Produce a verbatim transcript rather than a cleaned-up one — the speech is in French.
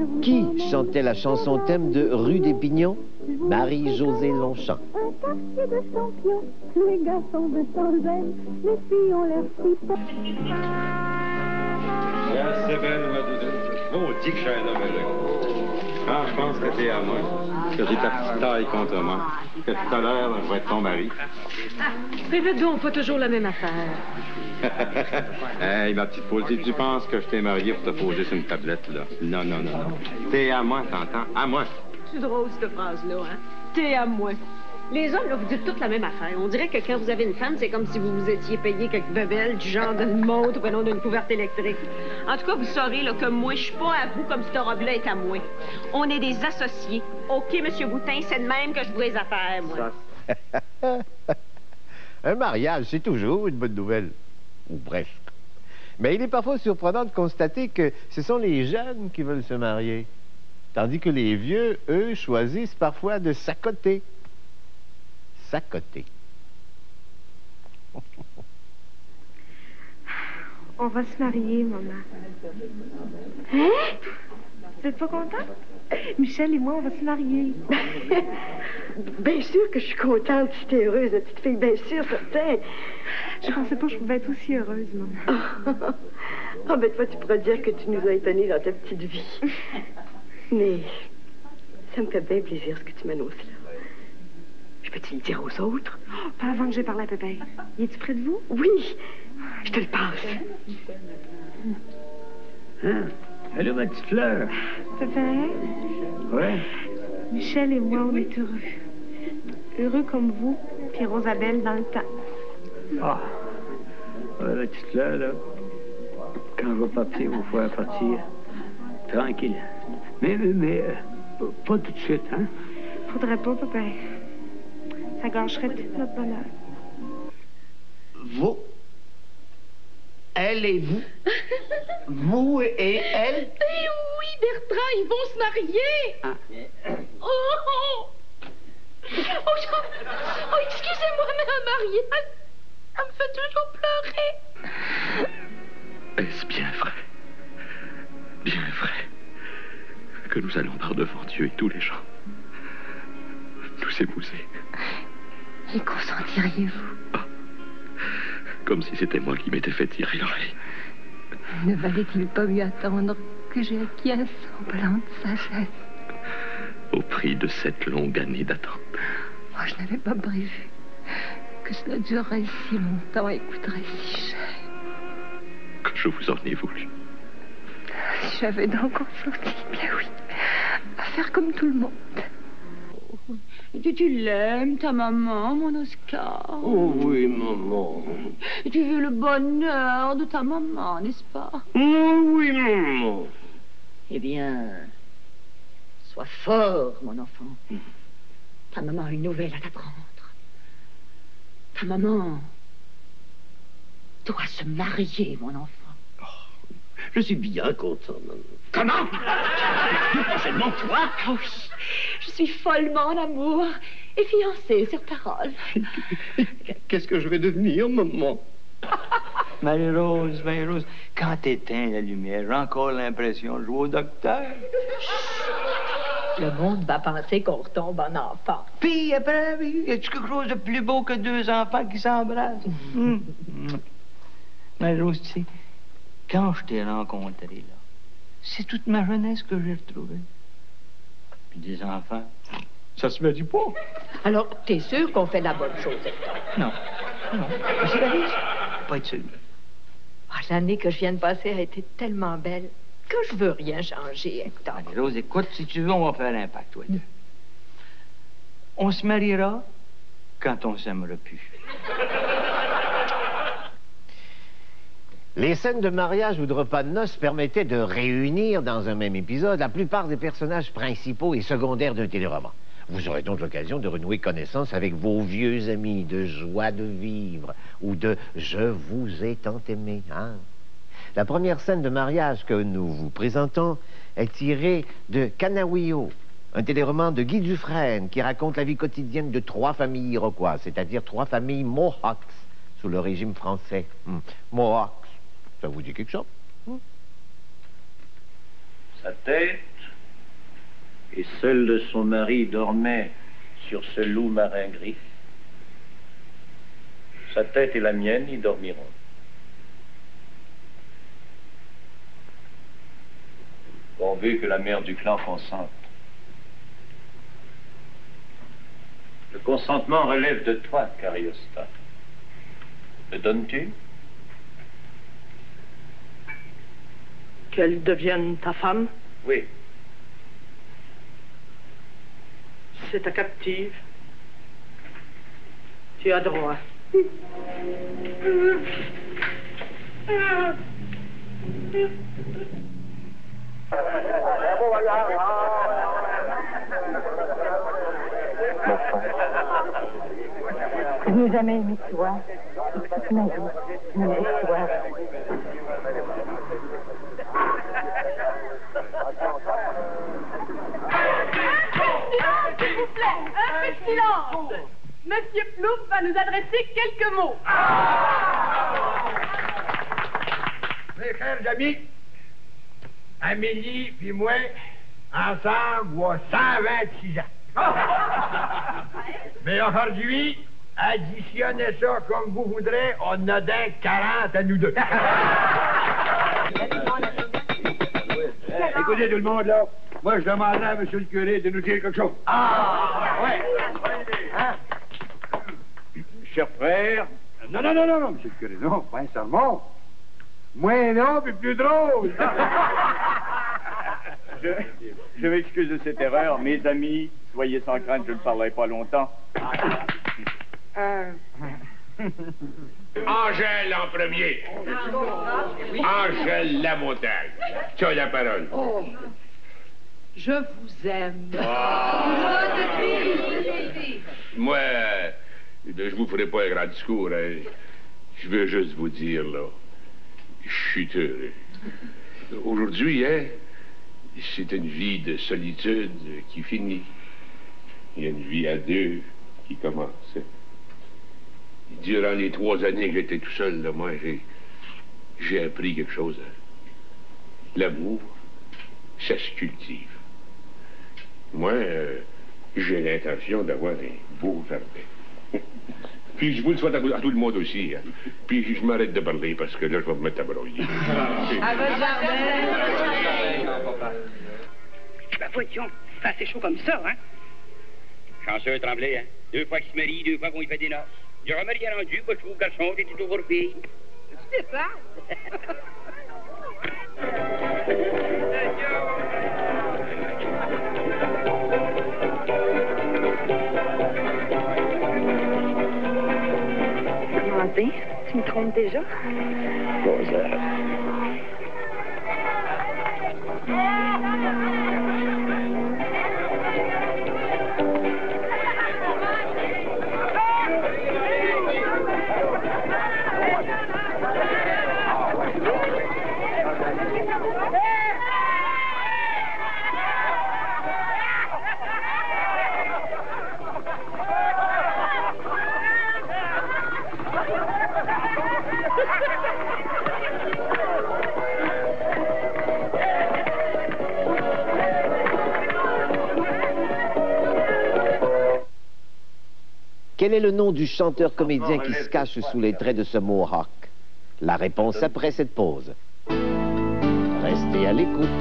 Qui chantait la chanson thème de Rue des Pignons? Marie-Josée Longchamp. Un quartier de champions, les gars sont de sans gêne, les filles ont l'air si beaux. C'est belle, ma doudoune. Oh, dis que je suis un homme heureux. Ah, je pense que t'es à moi. Que j'ai ta petite taille contre moi. Que tout à l'heure, je vais être ton mari. Répète donc, pas toujours la même affaire. Hey, ma petite poule, tu penses que je t'ai marié pour te poser sur une tablette, là? Non, non, non, non. T'es à moi, t'entends? À moi. C'est drôle, cette phrase-là, hein? T'es à moi. Les hommes, là, vous dites toutes la même affaire. On dirait que quand vous avez une femme, c'est comme si vous vous étiez payé quelques bebelles du genre d'une montre ou non d'une couverte électrique. En tout cas, vous saurez là, que moi, je suis pas à vous comme cette robe-là est à moi. On est des associés. OK, Monsieur Boutin, c'est de même que je vois les affaires, moi. Un mariage, c'est toujours une bonne nouvelle. Ou presque. Mais il est parfois surprenant de constater que ce sont les jeunes qui veulent se marier. Tandis que les vieux, eux, choisissent parfois de s'accoter. S'accoter. On va se marier, maman. Hein? Vous êtes pas content? Michel et moi, on va se marier. Bien sûr que je suis contente, si t'es heureuse, la petite fille, bien sûr, certain. Je pensais pas que je pouvais être aussi heureuse, maman. Ah, ben toi, tu pourras dire que tu nous as étonnés dans ta petite vie. Mais ça me fait bien plaisir ce que tu m'annonces là. Je peux-tu le dire aux autres? Oh, pas avant que j'ai parlé à Pépin. Y es-tu près de vous? Oui, je te le passe. Hein? Allô, ma petite fleur? Pépin? Ouais? Michel et moi, on est heureux. Heureux comme vous, puis Rosabelle dans le temps. Ah! Ouais, ma petite fleur, là. Quand je vais partir, il faut partir. Tranquille. Mais, mais, mais euh, pas tout de suite, hein? Faudrait pas, Pépin. Ça gâcherait tout notre bonheur. Vous? Elle et vous? Vous et elle? Eh oui, Bertrand, ils vont se marier! Ah. Oh! Oh, oh, je... oh excusez-moi, mais un mariage, ça me fait toujours pleurer. Est-ce bien vrai? Bien vrai que nous allons par devant Dieu et tous les gens nous épouser? Y consentiriez-vous? Ah, comme si c'était moi qui m'étais fait tirer l'oreille. Ne valait-il pas mieux attendre que j'ai acquis un semblant de sagesse? Au prix de cette longue année d'attente. Moi, je n'avais pas prévu que cela durerait si longtemps et coûterait si cher. Que je vous en ai voulu. Si j'avais donc consenti, bien oui, à faire comme tout le monde. Tu, tu l'aimes, ta maman, mon Oscar? Oh oui, maman. Tu veux le bonheur de ta maman, n'est-ce pas? Oh oui, maman. Eh bien, sois fort, mon enfant. Ta maman a une nouvelle à t'apprendre. Ta maman doit se marier, mon enfant. Oh, je suis bien content, maman. Comment? Plus prochainement, toi? Oh oui, je suis follement en amour et fiancée sur parole. Qu'est-ce que je vais devenir, maman? Marie-Rose, Marie-Rose, quand t'éteins la lumière, j'ai encore l'impression de jouer au docteur. Le monde va penser qu'on retombe en enfant. Puis après, y a-tu quelque chose de plus beau que deux enfants qui s'embrassent? Mmh. Marie-Rose, tu sais, quand je t'ai rencontré, là, c'est toute ma jeunesse que j'ai retrouvée. Puis des enfants, ça se me dit pas. Alors, t'es sûr qu'on fait la bonne chose, Hector? Non, non. C'est la vie, pas être sûr. Oh, l'année que je viens de passer a été tellement belle que je veux rien changer, Hector. Allez, Rose, écoute, si tu veux, on va faire l'impact, toi et deux. On se mariera quand on s'aimera plus. Les scènes de mariage ou de repas de noces permettaient de réunir dans un même épisode la plupart des personnages principaux et secondaires d'un téléroman. Vous aurez donc l'occasion de renouer connaissance avec vos vieux amis de Joie de vivre ou de Je vous ai tant aimé. Hein? La première scène de mariage que nous vous présentons est tirée de Canaouillo, un téléroman de Guy Dufresne qui raconte la vie quotidienne de trois familles iroquoises, c'est-à-dire trois familles Mohawks sous le régime français. Hum. Mohawks. Ça vous dit quelque chose? Hmm? Sa tête et celle de son mari dormait sur ce loup marin gris, sa tête et la mienne y dormiront. Pourvu que la mère du clan consente. Le consentement relève de toi, Cariosta. Le donnes-tu? Qu'elle devienne ta femme? Oui. C'est ta captive. Tu as droit. Je n'ai jamais aimé toi. Et toute ma vie, je n'aimais que toi. S'il vous plaît, un peu de silence. Monsieur Plouf va nous adresser quelques mots. Mes chers amis, Amélie puis moi, ensemble, on a cent vingt-six ans. Mais aujourd'hui, additionnez ça comme vous voudrez, on a d'un quarante à nous deux. Écoutez tout le monde, là. Moi, je demanderais à monsieur le curé de nous dire quelque chose. Ah, ouais. Hein? Cher frère. Non, non, non, non, non, monsieur le curé, non, pas un sermon. Moins long, puis plus drôle. je je m'excuse de cette erreur. Mes amis, soyez sans crainte, je ne parlerai pas longtemps. Euh... Angèle en premier. Angèle Lamontagne. Tu as la parole. Oh, je vous aime. Ah. Moi, euh, je vous ferai pas un grand discours. Hein. Je veux juste vous dire, là, je suis heureux. Aujourd'hui, hein, c'est une vie de solitude qui finit. Il y a une vie à deux qui commence. Durant les trois années que j'étais tout seul, là, moi, j'ai, j'ai appris quelque chose. Hein. L'amour, ça se cultive. Moi, euh, j'ai l'intention d'avoir un beau jardin. Puis je vous le souhaite à, à tout le monde aussi. Hein. Puis je m'arrête de parler parce que là, je vais me mettre à broyer. À votre jardin. Ben voyons, c'est assez chaud comme ça, hein? Chanceux Tremblay, hein? Deux fois qu'il se marie, deux fois qu'on y fait des noces. Il aura rien rendu, pas je trouve garçon, t'es toujours pour fille. Tu sais pas? Comment dire? Tu me trompes déjà? Bonjour. Quel est le nom du chanteur-comédien qui se cache sous les traits de ce mohawk? La réponse après cette pause. Restez à l'écoute.